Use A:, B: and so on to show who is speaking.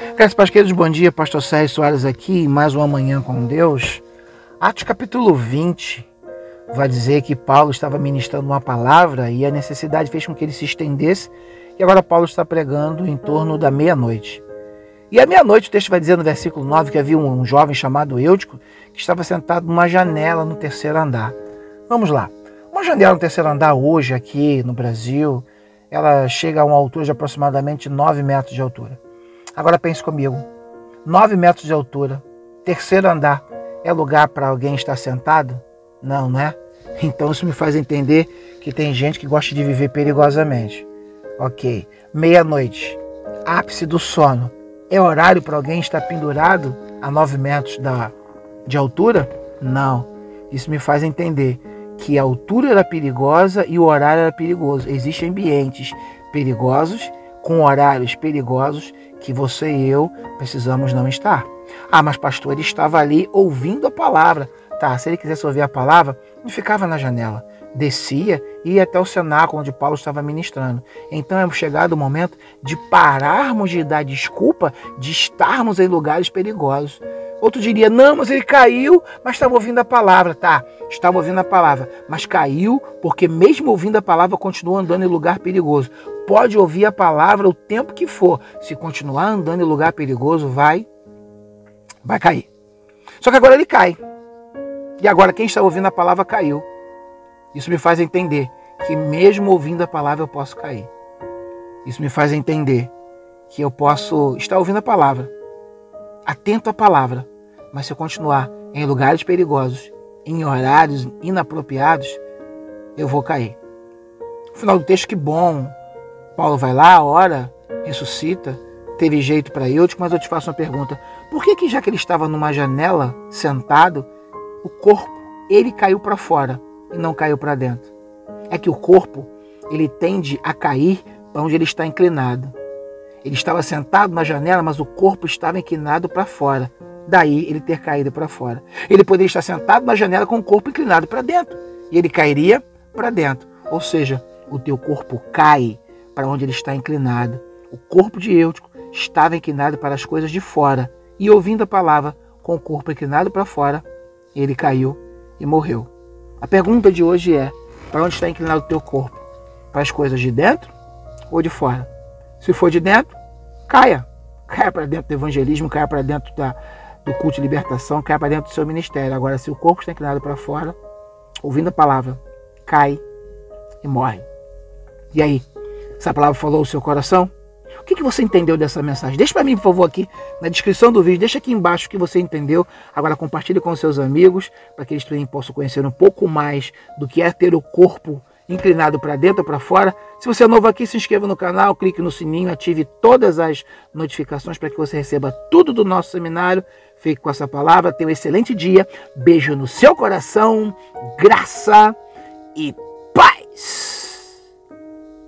A: Graças a Deus, bom dia, pastor Sérgio Soares aqui, mais uma manhã com Deus. Atos capítulo 20 vai dizer que Paulo estava ministrando uma palavra e a necessidade fez com que ele se estendesse, e agora Paulo está pregando em torno da meia-noite. E à meia-noite o texto vai dizer no versículo 9 que havia um jovem chamado Eutico que estava sentado numa janela no terceiro andar. Vamos lá. Uma janela no terceiro andar hoje aqui no Brasil, ela chega a uma altura de aproximadamente 9 metros de altura. Agora pense comigo, 9 metros de altura, terceiro andar, é lugar para alguém estar sentado? Não, né? Então isso me faz entender que tem gente que gosta de viver perigosamente. Ok, meia-noite, ápice do sono, é horário para alguém estar pendurado a 9 metros de altura? Não, isso me faz entender que a altura era perigosa e o horário era perigoso. Existem ambientes perigosos, com horários perigosos, que você e eu precisamos não estar. Ah, mas pastor, ele estava ali ouvindo a palavra. Tá, se ele quisesse ouvir a palavra, não ficava na janela. Descia e ia até o cenáculo onde Paulo estava ministrando. Então é chegado o momento de pararmos de dar desculpa de estarmos em lugares perigosos. Outro diria, não, mas ele caiu, mas estava ouvindo a palavra. Tá, estava ouvindo a palavra, mas caiu porque mesmo ouvindo a palavra continua andando em lugar perigoso. Pode ouvir a palavra o tempo que for. Se continuar andando em lugar perigoso, vai cair. Só que agora ele cai. E agora quem está ouvindo a palavra caiu. Isso me faz entender que mesmo ouvindo a palavra eu posso cair. Isso me faz entender que eu posso estar ouvindo a palavra, atento à palavra, mas se eu continuar em lugares perigosos, em horários inapropriados, eu vou cair. No final do texto, que bom. Paulo vai lá, ora, ressuscita, teve jeito para Eutico, mas eu te faço uma pergunta. Por que já que ele estava numa janela, sentado, o corpo, ele caiu para fora e não caiu para dentro? É que o corpo, ele tende a cair para onde ele está inclinado. Ele estava sentado na janela, mas o corpo estava inclinado para fora. Daí ele ter caído para fora. Ele poderia estar sentado na janela com o corpo inclinado para dentro. E ele cairia para dentro. Ou seja, o teu corpo cai para onde ele está inclinado. O corpo de Eutico estava inclinado para as coisas de fora. E ouvindo a palavra com o corpo inclinado para fora, ele caiu e morreu. A pergunta de hoje é, para onde está inclinado o teu corpo? Para as coisas de dentro ou de fora? Se for de dentro, caia. Caia para dentro do evangelismo, caia para dentro do culto de libertação, caia para dentro do seu ministério. Agora, se o corpo está inclinado para fora, ouvindo a palavra, cai e morre. E aí, essa palavra falou o seu coração? O que você entendeu dessa mensagem? Deixa para mim, por favor, aqui na descrição do vídeo. Deixa aqui embaixo o que você entendeu. Agora compartilhe com seus amigos, para que eles também possam conhecer um pouco mais do que é ter o corpo inclinado para dentro ou para fora. Se você é novo aqui, se inscreva no canal, clique no sininho, ative todas as notificações para que você receba tudo do nosso seminário. Fique com essa palavra, tenha um excelente dia. Beijo no seu coração, graça e paz.